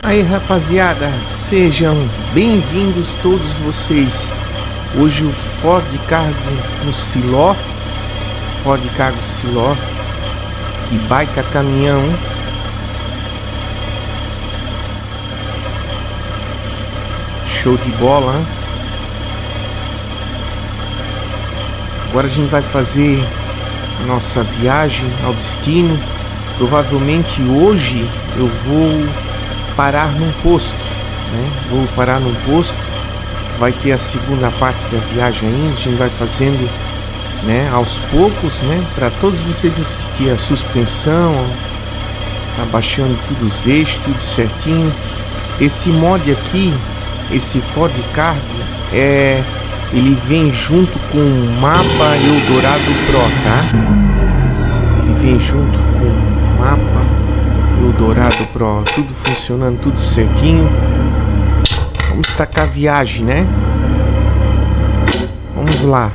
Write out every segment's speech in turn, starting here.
Aí rapaziada, sejam bem-vindos todos vocês. Hoje o Ford Cargo no Siló, Ford Cargo Siló, que baita caminhão. Show de bola, hein? Agora a gente vai fazer nossa viagem ao destino. Provavelmente hoje eu vou parar num posto, né? Vou parar num posto. Vai ter a segunda parte da viagem ainda. A gente vai fazendo, né, aos poucos, né, para todos vocês assistirem a suspensão, abaixando tudo os eixos, tudo certinho. Esse mod aqui, esse Ford Cargo, ele vem junto com o mapa Eldorado Pro, tá? Ele vem junto com o mapa Eldorado Pro, tudo funcionando, tudo certinho. Vamos tacar a viagem, né? Vamos lá.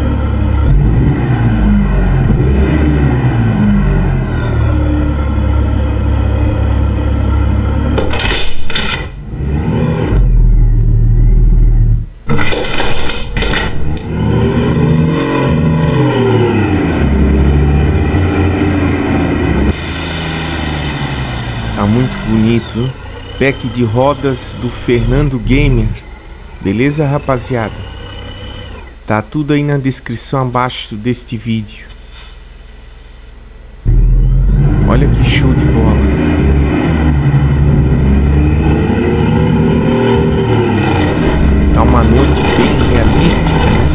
Tá muito bonito. Pack de rodas do Fernando Gamer. Beleza, rapaziada? Tá tudo aí na descrição abaixo deste vídeo. Olha que show de bola. Tá uma noite bem realística,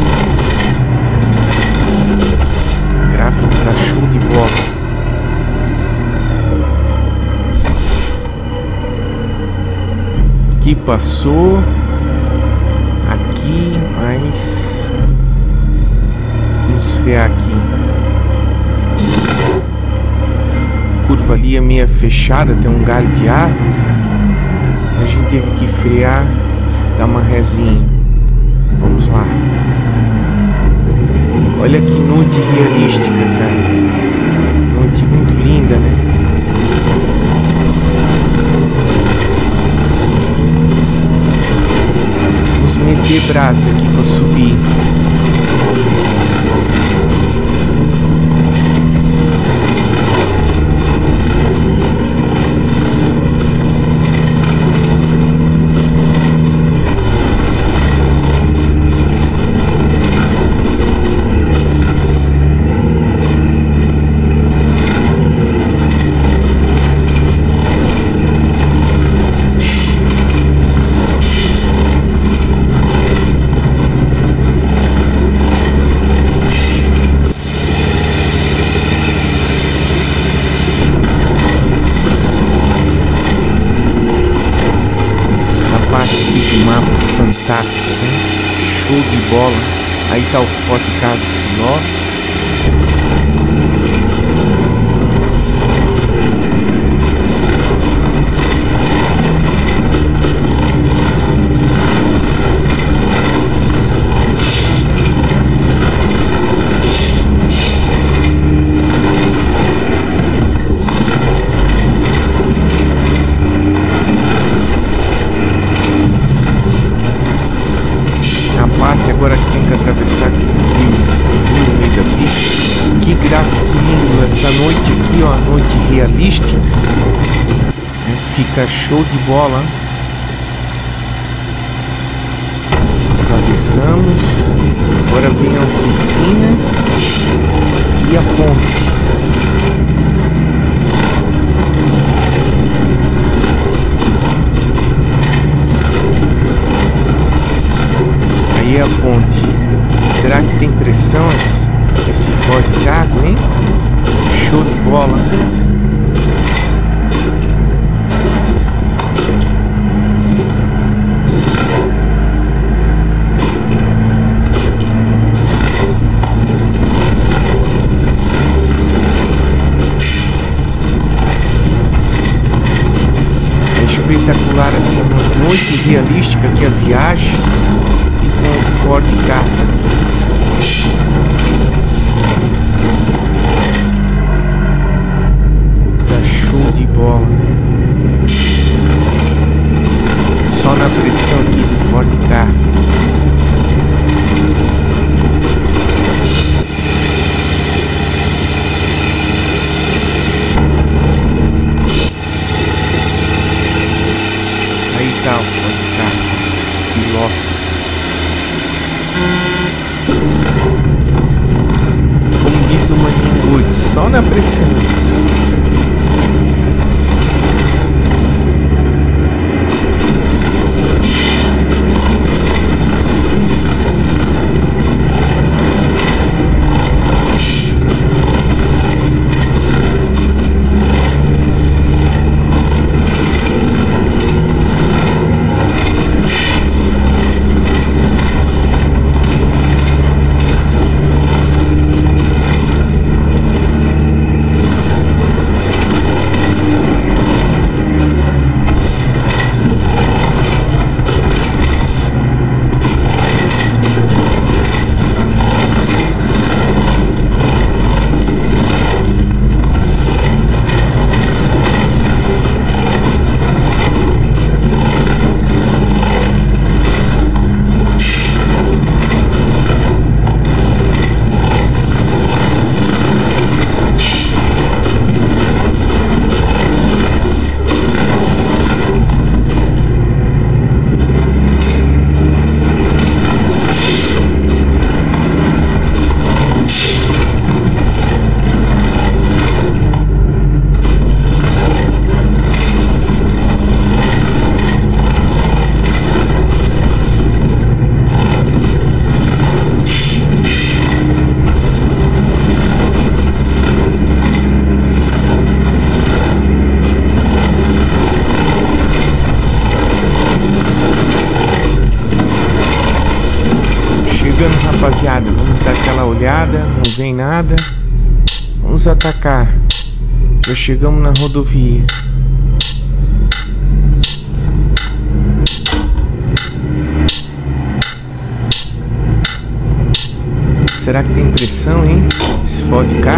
né? O gráfico tá show de bola. Aqui passou, aqui, mas vamos frear aqui. Curva ali é meia fechada, tem um galho de árvore. A gente teve que frear, dar uma resinha. Vamos lá. Olha que noite realística, cara. Noite muito linda, né? Meter brasa aqui para subir. Fantástico, né? Show de bola. Aí tá o Ford Cargo Siló. Agora tem que atravessar aqui o rio no meio da pista. Que gráfico lindo essa noite aqui, ó, a noite realística. Fica show de bola. Atravessamos. Agora vem a oficina e a ponte. Aí a ponte. Será que tem pressão esse Ford Cargo, hein? Show de bola. É espetacular essa noite realística que a viagem. Com o Ford Cargo. Tá show de bola. Como diz o Maninho Woods, só na pressão. Rapaziada, vamos dar aquela olhada, não vem nada. Vamos atacar. Já chegamos na rodovia. Será que tem pressão, hein? Esse Ford Ka.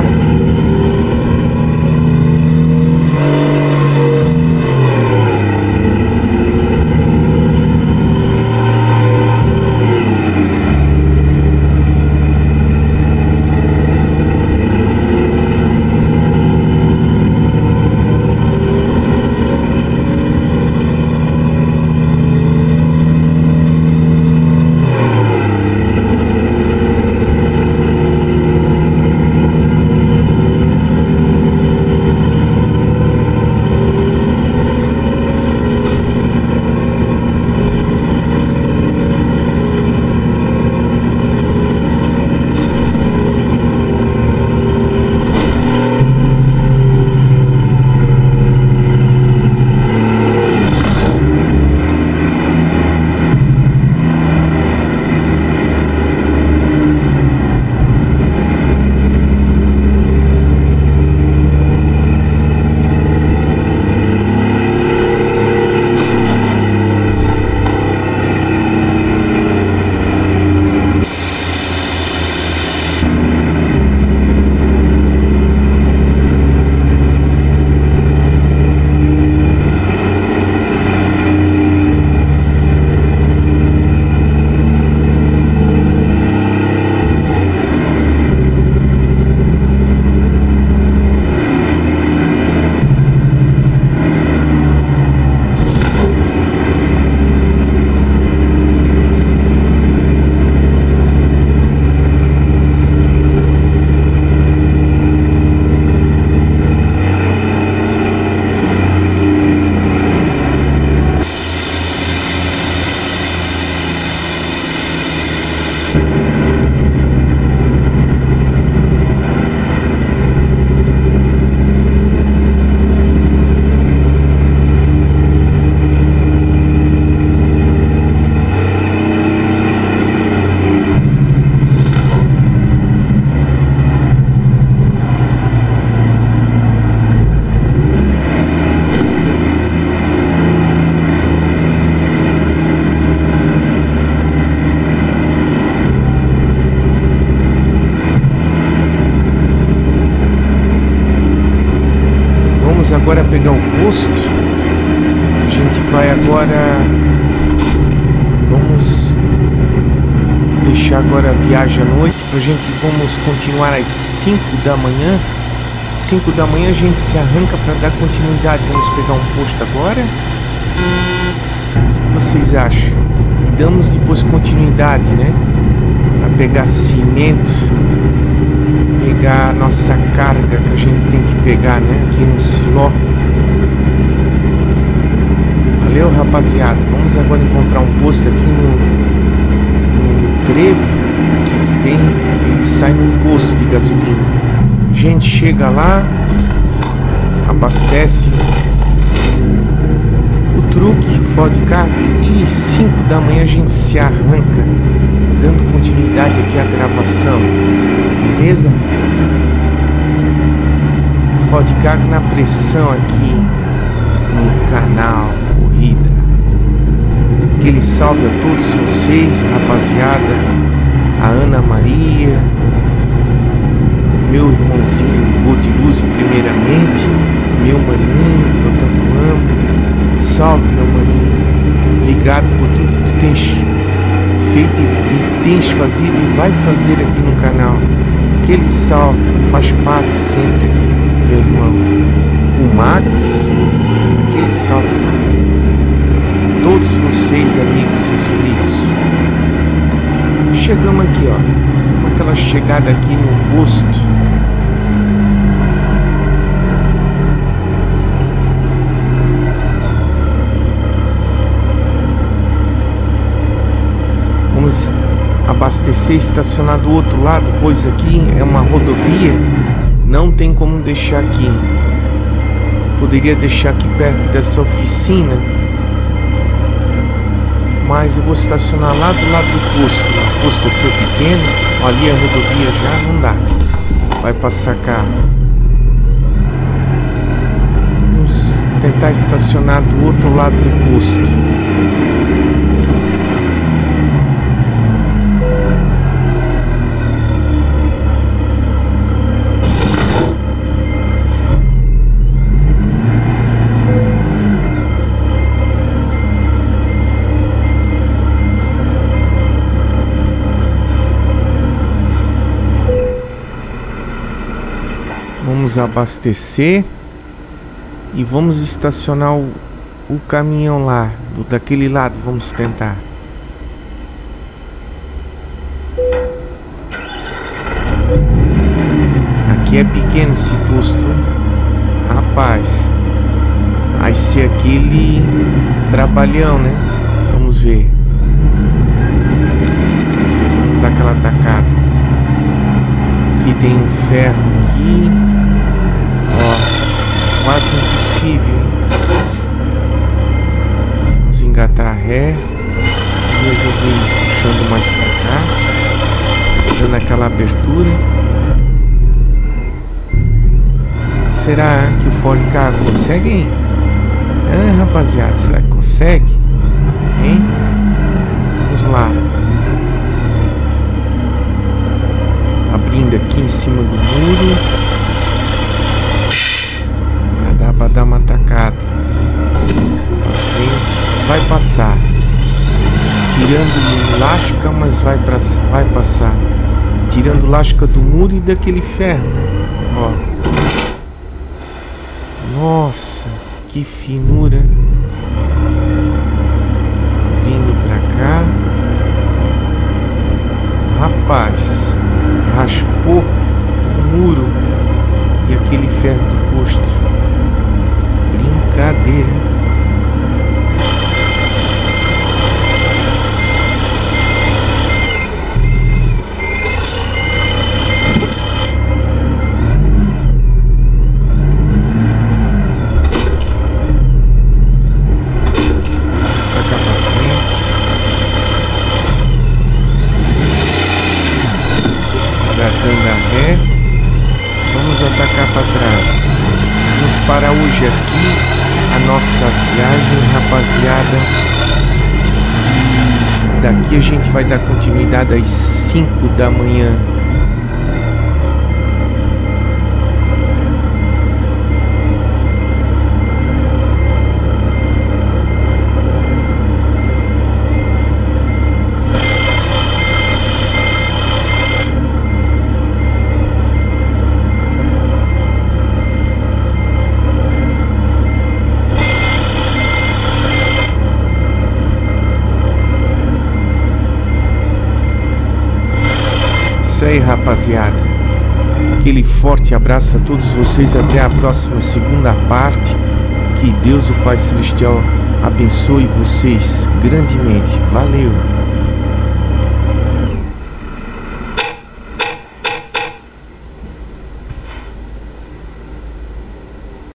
Agora pegar o posto. A gente vai agora. Vamos deixar agora a viagem à noite. A gente vamos continuar às 5 da manhã. 5 da manhã a gente se arranca para dar continuidade. Vamos pegar um posto agora. O que vocês acham? damos depois continuidade, né? Para pegar cimento, pegar a nossa carga que a gente tem que pegar, né? Aqui no Siló. Valeu, rapaziada. Vamos agora encontrar um posto aqui no trevo. Aqui que tem, ele sai num posto de gasolina. A gente chega lá, abastece o truque, Ford Ka, e 5 da manhã a gente se arranca, dando continuidade aqui à gravação, beleza? Ford Ka na pressão aqui no canal Corrida. Aquele salve a todos vocês, rapaziada, a Ana Maria, meu irmãozinho Godiluz primeiramente, meu maninho que eu tanto amo. Salve, meu maninho, obrigado por tudo que tu tens feito e tens fazido e vai fazer aqui no canal. Aquele salve, tu faz parte sempre aqui, meu irmão. O Max, aquele salve para todos vocês, amigos inscritos. Chegamos aqui, ó, com aquela chegada aqui no posto. Vamos abastecer e estacionar do outro lado, pois aqui é uma rodovia, não tem como deixar aqui. Poderia deixar aqui perto dessa oficina, mas eu vou estacionar lá do lado do posto. O posto aqui é pequeno, ali a rodovia já não dá, vai passar carro. Vamos tentar estacionar do outro lado do posto. Vamos abastecer e vamos estacionar o caminhão lá, daquele lado, vamos tentar. Aqui é pequeno esse posto, rapaz. Vai ser aquele trabalhão, né? Vamos ver. Vamos dar aquela tacada. Aqui tem um ferro aqui. Ó, quase impossível. Vamos engatar a ré. Vamos resolver isso puxando mais pra cá, dando aquela abertura. Será que o Ford Ka consegue, hein? Ah, rapaziada, será que consegue? Hein? Vamos lá. Abrindo aqui em cima do muro. Dá pra dar uma tacada pra frente. Vai passar. Tirando lasca, mas vai passar. Tirando lasca do muro e daquele ferro. Ó. Nossa, que finura. Vindo pra cá. Rapaz, raspou o muro e aquele ferro do posto. Brincadeira. Vamos atacar para trás. Vamos parar hoje aqui a nossa viagem, rapaziada. Daqui a gente vai dar continuidade às 5 da manhã. isso aí, rapaziada. Aquele forte abraço a todos vocês. Até a próxima segunda parte. Que Deus, o Pai Celestial, abençoe vocês grandemente. Valeu!